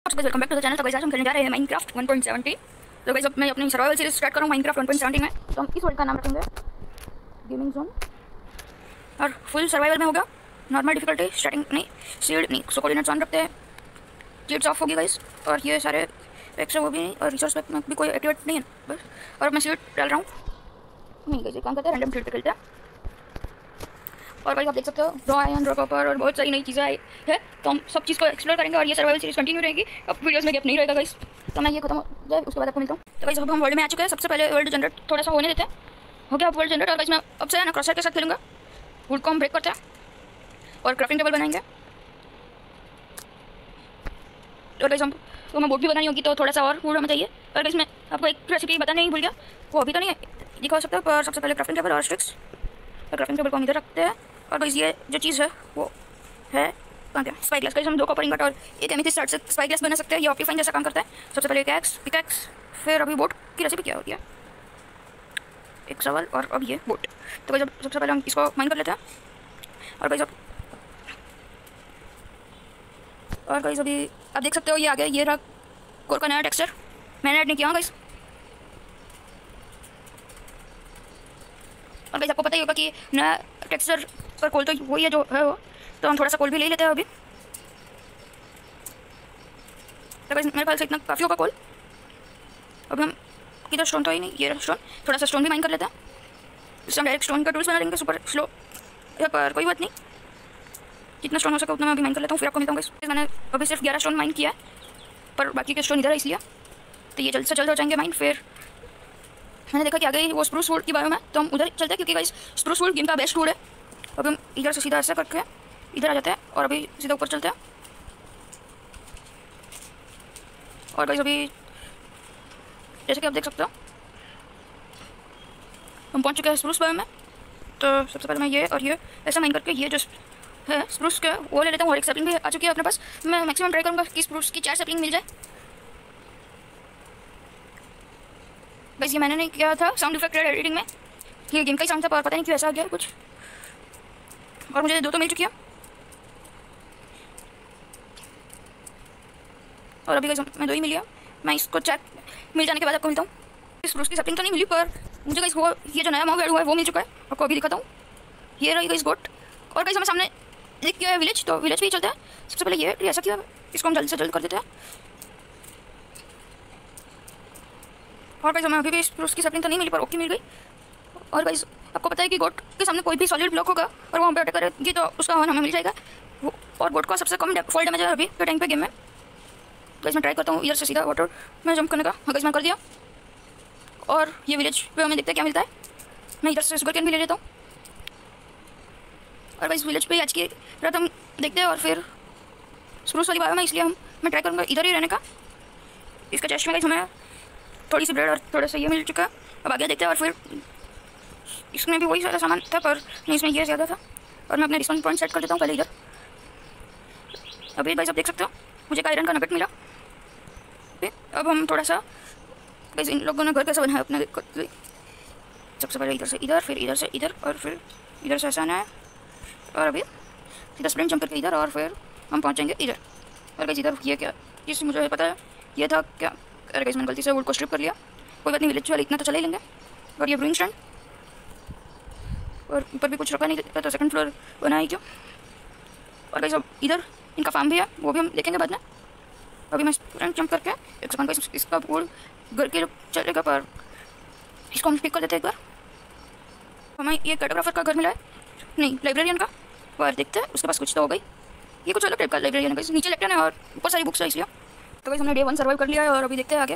Welcome back to the channel. तो guys आज हम खेलने जा रहे हैं माइनक्राफ्ट 1.17। तो गाइस अब मैं अपनी सर्वाइवल सीरीज स्टार्ट कर रहा हूँ माइनक्राफ्ट 1.17 में। तो हम इस वर्ल्ड का नाम रखेंगे गेमिंग जोन और फुल सर्वाइवल में होगा। नॉर्मल डिफिकल्टी स्टार्टिंग नहीं, सीड नहीं, सो कोऑर्डिनेट्स ऑन रखते हैं, चीट्स ऑफ होगी गाइस। और ये सारे पैक्स वो भी नहीं और रिसोर्स पैक में भी कोई एक्टिवेट नहीं है बस। और मैं सीड डाल रहा हूँ नहीं गाइस, काम करते हैं रैंडम सीड पे खेलते हैं। और भाई आप देख सकते हो रॉ आयरन, रॉ कॉपर और बहुत सारी नई चीज़ें आई है। तो हम सब चीज़ को एक्सप्लोर करेंगे और ये सर्वाइवल सीरीज कंटिन्यू रहेगी। अब वीडियोस में गैप नहीं रहेगा गाइस। तो मैं ये खत्म हो जाए उसके बाद आपको मिलता हूँ। तो गाइस अब हम वर्ल्ड में आ चुके हैं। सबसे पहले वर्ल्ड जनरेट थोड़ा सा होने देते हैं। हो गया अब वर्ल्ड जनरेट। और गाइस मैं अब से है ना क्रॉसर के साथ खेलूंगा। वुड को हम ब्रेक करते हैं और क्राफ्टिंग टेबल बनाएंगे। और गाइस हम तो हमें बोट भी बनानी होगी तो थोड़ा सा और वुड हमें चाहिए। और गाइस मैं आपको एक रेसिपी बताना नहीं भूल गया, वो अभी तो नहीं दिखा सकता पर सबसे पहले क्राफ्टिंग टेबल और स्टिक्स। और क्राफ्टिंग टेबल को हम इधर रखते हैं। और गाइस ये जो चीज़ है वो है कहाँ क्या स्पाई ग्लास। गाइस हम 2 कॉपर इंगट और एक एमेथिस्ट स्टार्ट से स्पाई ग्लास बना सकते हैं। ये ऑप्टिफाइन जैसा काम करता है। सबसे पहले एक पिकैक्स, फिर अभी बोट की रेसिपी क्या होती है, एक सवाल और अब ये बोट। तो गाइस अब सबसे पहले हम इसको माइन कर लेते हैं। और गाइस अभी आप देख सकते हो ये आ गया, ये रहा कोर का नया टेक्सचर। मैंने ऐड नहीं किया गाइस। और गाइस आपको पता ही होगा कि नया टेक्सचर पर कोल तो वही है जो है वो। तो हम थोड़ा सा कोल भी ले लेते हैं अभी। तो गाइस मेरे ख्याल से इतना काफ़ी होगा कोल। अभी हम किधर स्टोन तो ही नहीं, ये स्टोन, थोड़ा सा स्टोन भी माइन कर लेते हैं। इससे हम डायरेक्ट स्टोन का टूल्स बना लेंगे सुपर स्लो। पर कोई बात नहीं, जितना स्टोन हो सके उतना मैं अभी माइन कर लेता हूँ, फिर आपको मिलता हूँ गाइस। मैंने अभी सिर्फ 11 स्टोन माइन किया है पर बाकी के स्टोन इधर है इसलिए। तो ये जल्द से जल्द हो जाएंगे माइन। फिर मैंने देखा कि आ गई वो स्प्रूस वुड की बायो में, तो हम उधर चलते हैं क्योंकि गाइस स्प्रूस वुड गेम का बेस्ट वुड है। अभी हम इधर से सीधा ऐसा करके इधर आ जाते हैं और अभी सीधा ऊपर चलते हैं। और गाइस अभी जैसे कि आप देख सकते हो हम पहुंच चुके हैं स्प्रूस बायो में। तो सबसे पहले मैं ये और ये ऐसा माइन करके ये जो है स्प्रूस के वो ले लेता हूँ। और एक सैपलिंग भी आ चुकी है अपने पास। मैं मैक्सिमम ट्राई करूँगा कि स्प्रूस की 4 सैपलिंग मिल जाए। बस ये मैंने नहीं किया था साउंड इफेक्ट एडिटिंग में, ये गेम का ही साउंड था पर पता नहीं क्यों ऐसा आ गया कुछ। और मुझे 2 तो मिल चुकी है। और अभी मैं 2 ही मिली है। मैं इसको 4 मिल जाने के बाद आपको मिलता हूँ। इस स्प्रूस की सैपलिंग तो नहीं मिली पर मुझे गाइस वो ये जो नया मॉब ऐड हुआ है वो मिल चुका है। आपको अभी दिखाता हूँ, ये रही गाइस बोट। और गाइस हमें सामने एक किया है विलेज, तो विलेज भी चलता है। सबसे पहले ये ऐसा किया, इसको हम जल्द से जल्द कर देते हैं। और गाइस हमें अभी भी स्प्रूस की सैपलिंग तो नहीं मिली पर ओके मिल गई। और गाइस आपको पता है कि गोट के सामने कोई भी सॉलिड ब्लॉक होगा और वो हम पे अटैक करेगी तो उसका हवन हमें मिल जाएगा। और गोट का सबसे कम फॉल डैमेज है अभी के टाइम पे गेम में। गाइस मैं ट्राई करता हूँ इधर से सीधा वाटर में जंप करने का। हाँ गाइस मैं कर दिया। और ये विलेज पे हमें देखते हैं क्या मिलता है। मैं इधर से शुगर कैन भी ले लेता हूँ। और गाइस विलेज पे आज की रात हम देखते हैं और फिर स्प्रूस वाली बायो में, इसलिए मैं ट्राई करूँगा इधर ही रहने का। इसका चेस्ट में गाइस हमें थोड़ी सी ब्रेड और थोड़ा सा ये मिल चुका है। अब आगे देखते हैं। और फिर इसमें भी वही सारा सामान था पर नहीं, इसमें ये ज़्यादा था। और मैं अपने रिस्पॉन्स पॉइंट सेट कर देता हूँ पहले इधर। अभी भाई सब देख सकते हो मुझे एक आयरन का नगेट मिला। अब हम थोड़ा सा गाइस इन लोगों ने घर कैसा बनाया अपने सबसे पहले इधर से इधर, फिर इधर से इधर और फिर इधर से ऐसा आना है। और अभी सीधा स्प्रिंट जंप करके इधर और फिर हम पहुँच जाएंगे इधर। और गाइस इधर ये क्या, जिससे मुझे पता है ये था क्या। अरे गाइस मैंने गलती से वुड को स्ट्रिप कर लिया, कोई बात नहीं, विलेज वाले इतना तो चले ही लेंगे। और ये ब्रूइंग स्टैंड और ऊपर भी कुछ रखा नहीं तो सेकंड फ्लोर बना ही क्यों। और गाइस अब इधर इनका फार्म भी है, वो भी हम देखेंगे बाद में। अभी मैं स्प्रिंट जंप करके एक सेकंड गाइस इसका वुड घर के चलेगा पर इसको हम पिक कर देते हैं एक बार। हमें ये कैटोग्राफर का घर मिला है, नहीं लाइब्रेरियन का। और देखते हैं उसके पास कुछ तो हो गई। ये कुछ अलग टाइप का लाइब्रेरियन है, नीचे लेफ्ट है और ऊपर सारी बुक्स है इसलिए। तो गाइस हमने डे 1 सर्वाइव कर लिया है और अभी देखते हैं आगे।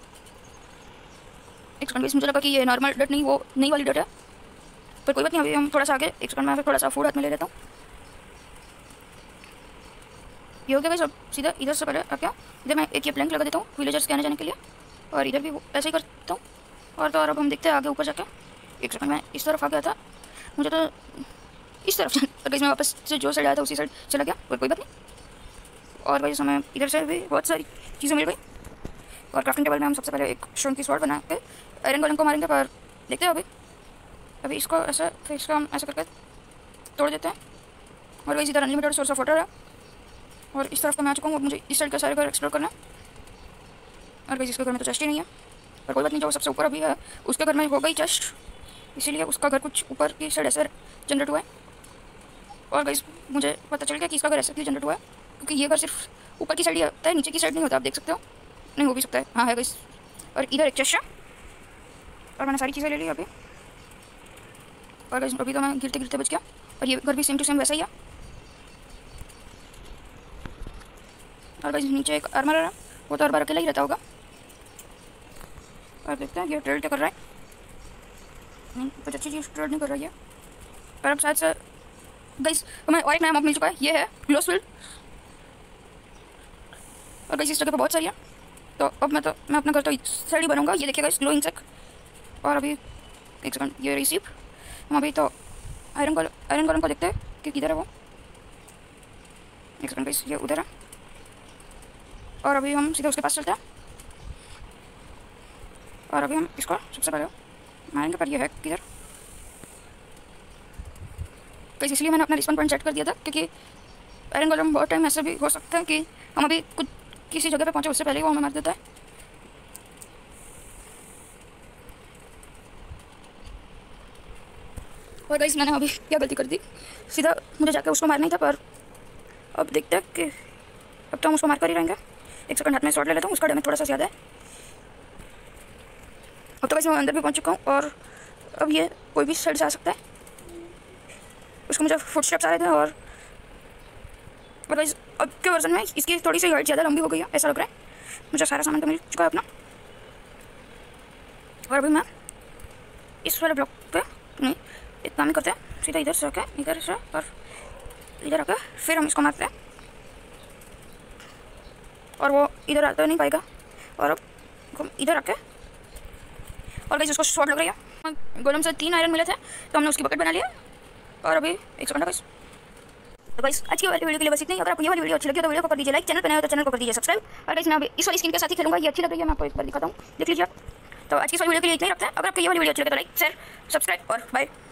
एक सेकंड गाइस मुझे लगा कि ये नॉर्मल डट नहीं, वो नई वाली डट है पर कोई बात नहीं। अभी हम थोड़ा सा आगे, एक सेकंड में थोड़ा सा फूड हाथ में ले लेता हूँ। ये हो गया गाइस। अब सीधा इधर से पहले क्या इधर मैं एक ये प्लैंक लगा देता हूँ विलेजर्स के आने जाने के लिए। और इधर भी ऐसे ही करता हूँ। और तो और अब हम देखते हैं आगे ऊपर जाके। एक सेकंड में इस तरफ आ गया था, मुझे तो इस तरफ गाइस मैं वापस से जो साइड आया था उसी साइड चला गया पर कोई बात नहीं। और गाइस हमें इधर से भी बहुत सारी चीज़ें मिल गई। और क्राफ्टिंग टेबल में हम सबसे पहले एक स्टोन की स्वॉर्ड बना के आयरन गोलम को मारेंगे पर देखते हैं अभी इसको ऐसा, फिर इसको हम ऐसा करके तोड़ देते हैं। और गाइस इधर अनलिमिटेड सोर्स ऑफ वाटर है और इस तरफ का मैं आ चुका हूँ। अब मुझे इस साइड का सारे घर एक्सप्लोर करना है। और गाइस इसके घर में तो चेस्ट ही नहीं है, पर कोई बात नहीं, जो सबसे ऊपर अभी है उसके घर में होगा ही चेस्ट, इसीलिए उसका घर कुछ ऊपर की साइड ऐसे जनरेट हुआ है। और गाइस मुझे पता चल गया कि इसका घर ऐसे जनरेट हुआ है, क्योंकि ये घर सिर्फ ऊपर की साइड ही होता है, नीचे की साइड नहीं होता। आप देख सकते हो, नहीं हो भी सकता है, हाँ है गाइस। और इधर एक चेस्ट है, और मैंने सारी चीज़ें ले ली अभी। और गाइस अभी तो मैं गिरते गिरते बच गया। और ये घर भी सेम टू सेम वैसा ही है। और गाइस नीचे एक आर्मर है, वो तो हर बार अकेला ही रहता होगा। और देखते हैं ये ट्रेड क्या कर रहा है। नहीं, कुछ अच्छी चीज़ ट्रेड नहीं कर रही है, पर अब शायद से गाइस हमें और एक नया मॉब मिल चुका है। ये है ग्लोसफील्ड। और गाइस इस जगह पे बहुत सारी है, तो अब मैं अपना घर तो इस साइड ही बनूंगा। ये देखिएगा इस ग्लोइंग सेक। और अभी एक सेकंड, ये रिसीव हम अभी तो आयरन कॉलम को देखते हैं कि किधर है वो। एक सेकंड गाइस, ये उधर है। और अभी हम सीधे उसके पास चलते हैं, और अभी हम इसको सबसे पहले मारेंगे, पर ये है किधर गाइस। इसलिए मैंने अपना रिस्पॉन पॉइंट सेट कर दिया था, क्योंकि आयरन कॉलम बहुत टाइम ऐसे भी हो सकता है कि हम अभी कुछ किसी जगह पे पहुंचे उससे पहले वो हमें मार देता है। और गाइस मैंने अभी क्या गलती कर दी, सीधा मुझे जाकर उसको मारना ही था, पर अब देखते हैं कि अब तो हम उसको मार कर ही रहेंगे। एक सेकंड हाथ में शॉट ले लेता हूँ, उसका डैमेज थोड़ा सा ज़्यादा है। अब तो गाइस मैं अंदर भी पहुँच चुका हूँ, और अब ये कोई भी साइड से आ सकता है। उसको मुझे फुटस्टेप्स आ रहे थे, और गाइस अब के वर्जन में इसकी थोड़ी सी हाइट ज़्यादा लंबी हो गई है, ऐसा लग रहा है। मुझे सारा सामान तो मिल चुका है अपना। और अभी मैं इस वाले ब्लॉक पे नहीं इतना नहीं करते, सीधा इधर से आके इधर से और इधर आके फिर हम इसको मारते हैं, और वो इधर आता नहीं पाएगा। और अब हम इधर आके, और गाइस उसको शॉट लग रही है। गोलम से 3 आयरन मिले थे, तो हमने उसकी बकेट बना लिया। और अभी एक सेकंड गाइस, तो गाइस आज की वाली वीडियो के लिए बस इतना ही। अगर आपको ये वाली वीडियो अच्छी लगी तो वीडियो को कर दीजिए लाइक, चैनल पर नए हो तो चैनल को कर दीजिए सब्सक्राइब। और गाइस मैं अभी इस वाली स्किन के साथ ही खेलूंगा, ये अच्छी लग रही है, मैं आपको एक बार दिखाता हूँ, देख लीजिए आप। तो आज की इस वाली वीडियो के लिए इतना ही रखते हैं। अगर आपको ये वाली वीडियो अच्छी लगे तो लाइक, शेयर, सब्सक्राइब और बाय।